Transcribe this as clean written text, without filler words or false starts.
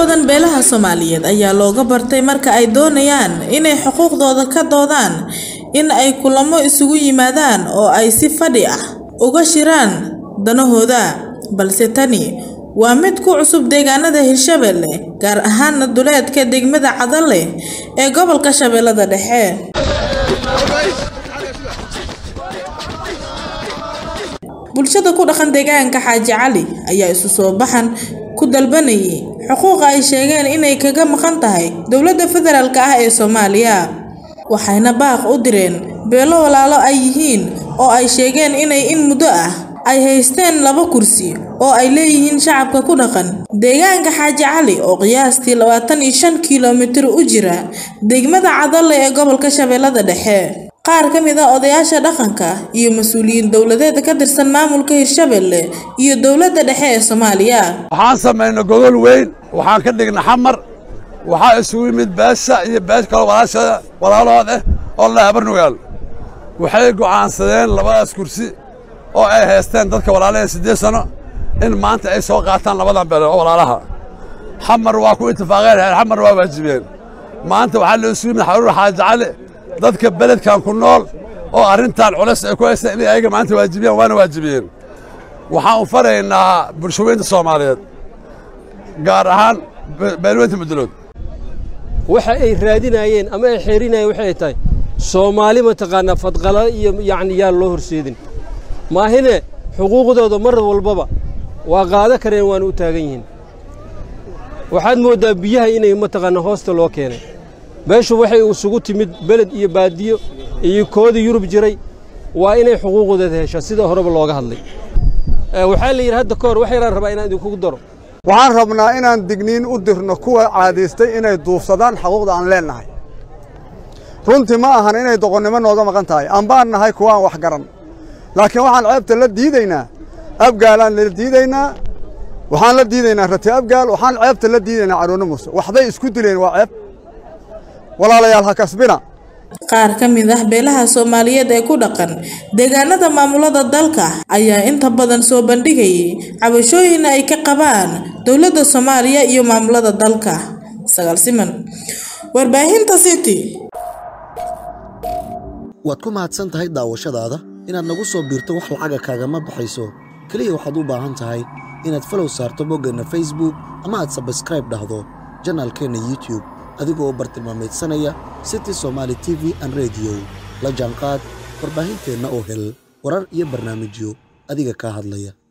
badan beelaha Soomaaliyeed ayaa looga bartay marka ay doonayaan inay xuquuqdooda ka doodaan in ay kulamo isugu yimaadaan oo ay si fadhi ah uga shiraan danahooda balse tani waa mid ku cusub deegaanada Hirshabelle gaar ahaan duleedka degmada Cadalle ee gobolka Shabeellada Dhexe. bulshada ku dhaqan deegaanka Xaaji Cali ayaa isu soo baxan ku dalbanayay xuquuqa ay sheegeen inay kaga maqan tahay dawladda federaalka ah ee Soomaaliya waxayna baaq u direen beelo walaalo ay yihiin oo ay sheegeen inay in muddo ah ay haysteen 2 kursi oo ay leeyihiin shacabka ku dhaqan deegaanka Xaaji Cali oo qiyaastii 25 kiiloomitir u jira degmada Cadalle ee gobolka Shabeellada Dhexe. qaar ka mid ah odayaasha dhaqanka iyo mas'uuliyiin dawladeed ka tirsan maamulka Hirshabelle iyo dawladda dhexe ee Soomaaliya waxaan sameeynaa gogol weyn waxaan ka dhignay xamar waxa isugu yimid baasha iyo baas kale walaalood oo la habarnugaal waxay go'aansadeen 2 kursi oo ay haysteen dadka walaalaha 8 sano in maanta ay soo qaataan 2 beel oo walaalaha xamar waa ku ittifaaqeen xamar waa waajibeen maanta waxa la isugu yimid xarun Xaaji Cali dadka beledkan ku nool oo arintan culus ay ku haystaan in ay maanta waajibiyaan waana waajibiyeen waxaan u faraynaa bulshooyinka Soomaaliyeed gaar ahaan beelweynta Mudullood waxa ay raadinayeen ama ay xeerinayeen waxay tahay Soomaali ma taqaana fadqala iyo yaani yaa loo horseedin maahine xuquuqdooda mar walbaba waa qaada kareen waan u taagan yihiin waxaad moodaa biyaha inay ma taqaana hoosta loo keenay beeshu waxay isugu timid beled iyo baadiyo iyo koodi Yurub jiray waa inay xuquuqdooda heshaan sida horeba looga hadlay waxa la yiraahdo hadda koor waxay rabaa inaan idinku daro waxaan rabnaa inaan digniin u dirno kuwa caadaystay inay duufsadaan xuquuqda aan leenahay runtii ma ahan inay doqonnimo nooga maqan tahay aan baan nahay kuwa aan wax garan laakiin waxaan ceebta la diidaynaa abgaalaan la diidaynaa waxaan la diidaynaa rati abgaal waxaan ceebta la diidaynaa caroona muuse waxday isku dileen waa ceeb walaalayaal ha kasbina qaar ka mid ah beelaha Soomaaliyeed ee ku dhaqan deegaanada maamulada dalka ayaa inta badan soo bandhigay cabashooyin ay ka qabaan dawladda Soomaaliya iyo maamulada dalka Sagaal Siman warbaahinta City waad ku mahadsan tahay daawashadaada inaad nagu soo biirto wax lacag kaaga ma baxayso kaliya waxaad u baahan tahay inaad follow saarto boggana Facebook ama aad subscribe dhahdo channelkeena YouTube adigoo bartilmaameedsanaya City Somali TV and Radio la jaanqaad warbaahinteena oo hel warar iyo barnaamijyo adiga ka hadlaya